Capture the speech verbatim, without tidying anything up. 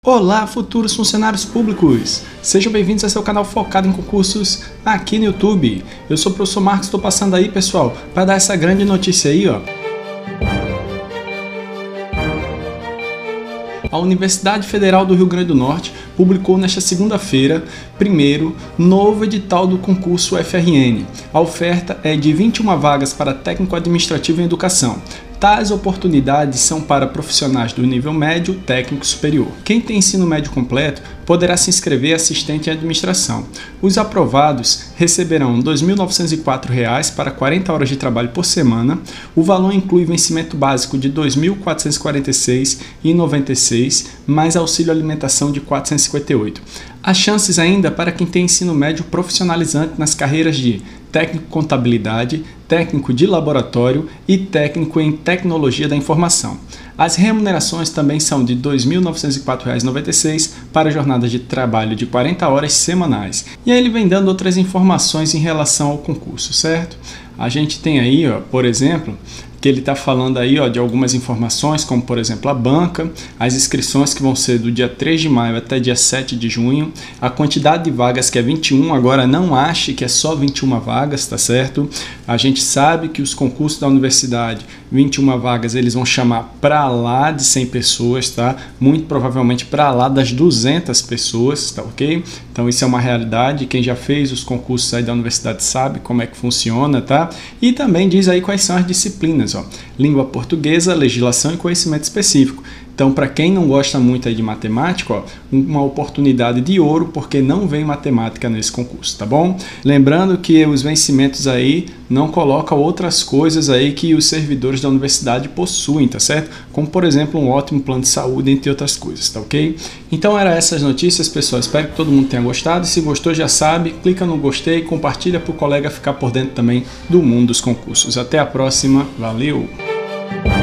Olá, futuros funcionários públicos! Sejam bem-vindos a seu canal focado em concursos aqui no YouTube. Eu sou o professor Marcos, estou passando aí, pessoal, para dar essa grande notícia aí, ó. A Universidade Federal do Rio Grande do Norte publicou nesta segunda-feira, primeiro, novo edital do concurso F R N. A oferta é de vinte e uma vagas para técnico administrativo em educação. Tais oportunidades são para profissionais do nível médio, técnico e superior. Quem tem ensino médio completo poderá se inscrever assistente em administração. Os aprovados receberão dois mil novecentos e quatro reais para quarenta horas de trabalho por semana. O valor inclui vencimento básico de dois mil quatrocentos e quarenta e seis reais e noventa e seis centavos, mais auxílio alimentação de quatrocentos e cinquenta e oito reais. Há chances ainda para quem tem ensino médio profissionalizante nas carreiras de técnico em contabilidade, técnico de laboratório e técnico em tecnologia da informação. As remunerações também são de dois mil novecentos e quatro reais e noventa e seis centavos para jornadas de trabalho de quarenta horas semanais. E aí ele vem dando outras informações em relação ao concurso, certo? A gente tem aí, ó, por exemplo, que ele está falando aí, ó, de algumas informações, como por exemplo a banca, as inscrições que vão ser do dia três de maio até dia sete de junho, a quantidade de vagas que é vinte e um, agora não ache que é só vinte e uma vagas, tá certo? A gente sabe que os concursos da universidade, vinte e uma vagas, eles vão chamar para lá de cem pessoas, tá? Muito provavelmente para lá das duzentas pessoas, tá ok? Então isso é uma realidade, quem já fez os concursos aí da universidade sabe como é que funciona, tá? E também diz aí quais são as disciplinas, ó. Língua portuguesa, legislação e conhecimento específico. Então, para quem não gosta muito aí de matemática, ó, uma oportunidade de ouro, porque não vem matemática nesse concurso, tá bom? Lembrando que os vencimentos aí não colocam outras coisas aí que os servidores da universidade possuem, tá certo? Como, por exemplo, um ótimo plano de saúde, entre outras coisas, tá ok? Então, eram essas notícias, pessoal. Espero que todo mundo tenha gostado. E se gostou, já sabe, clica no gostei, compartilha para o colega ficar por dentro também do mundo dos concursos. Até a próxima. Valeu!